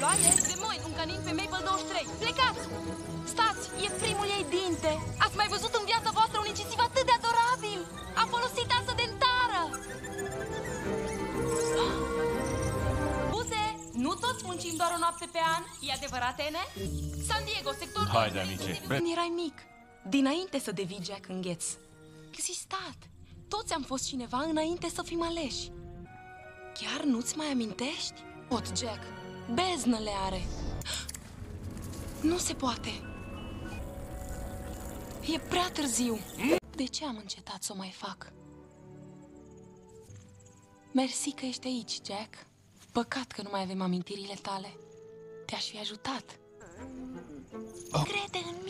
ploaie? De moi, un canin pe Maple 23. Plecați! Stați, e primul ei dinte. Ați mai văzut în viața voastră un incisiv atât de adorabil? A folosit asă dentară. Buze, nu toți muncim doar o noapte pe an? E adevărat, Ene? San Diego, sectorul... Haide, amice. Când erai mic, dinainte să devii Jack îngheț, existat. Toți am fost cineva înainte să fim aleși. Chiar nu-ți mai amintești? Pot, Jack. Beznă le are. Nu se poate. E prea târziu. De ce am încetat să o mai fac? Mersi că ești aici, Jack. Păcat că nu mai avem amintirile tale. Te-aș fi ajutat. Crede în